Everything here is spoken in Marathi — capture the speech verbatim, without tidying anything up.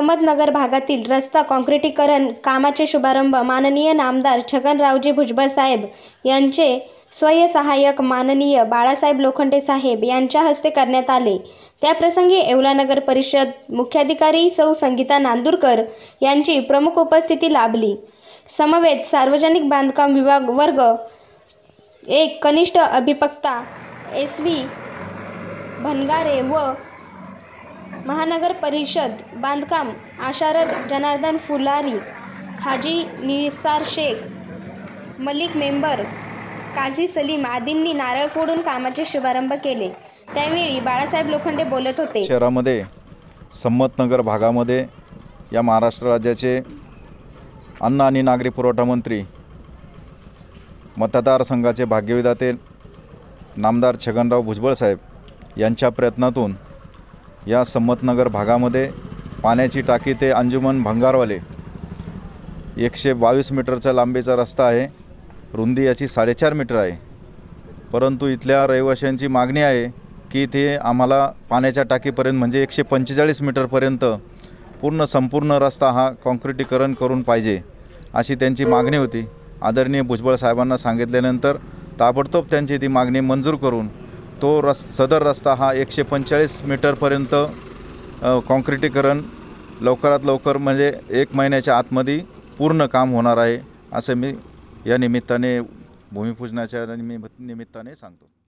समदनगर भागातील रस्ता काँक्रिटीकरण कामाचे शुभारंभ माननीय नामदार छगनरावजी भुजबळ साहेब यांचे स्वयंसहाय्यक माननीय बाळासाहेब लोखंडे साहेब यांच्या हस्ते करण्यात आले। त्याप्रसंगी येवला नगर परिषद मुख्याधिकारी सौ संगीता नांदुरकर यांची प्रमुख उपस्थिती लाभली। समवेत सार्वजनिक बांधकाम विभाग वर्ग एक कनिष्ठ अभिपक्ता एस व्ही भनगारे व महानगर परिषद बांधकाम आशारद जनार्दन फुलारी, हाजी निसार शेख, मलिक मेंबर काझी सलीम आदींनी नारळ फोडून कामाचे शुभारंभ केले। त्यावेळी बाळासाहेब लोखंडे बोलत होते। शहरामध्ये समदनगर भागामध्ये या महाराष्ट्र राज्याचे अन्न आणि नागरी पुरवठा मंत्री मतदारसंघाचे भाग्यविधाते नामदार छगनराव भुजबळ साहेब यांच्या प्रयत्नातून या समदनगर भागामध्ये पाण्याची टाकी ते अंजुमन भंगारवाले एकशे बावीस मीटरचा लांबीचा रस्ता आहे। रुंदी याची साडेचार मीटर आहे। परंतु इथल्या रहिवाशांची मागणी आहे की ते आम्हाला पाण्याच्या टाकीपर्यंत म्हणजे एकशे पंचेचाळीस मीटरपर्यंत पूर्ण संपूर्ण रस्ता हा काँक्रिटीकरण करून पाहिजे अशी त्यांची मागणी होती। आदरणीय भुजबळ साहेबांना सांगितल्यानंतर ताबडतोब त्यांची ती मागणी मंजूर करून तो रस सदर रस्ता हा एकशे पंचेचाळीस मीटरपर्यंत काँक्रिटीकरण लवकरात लवकर म्हणजे एक महिन्याच्या आतमध्ये पूर्ण काम होणार आहे असे मी या निमित्ताने भूमिपूजनाच्या निमित्ताने सांगतो।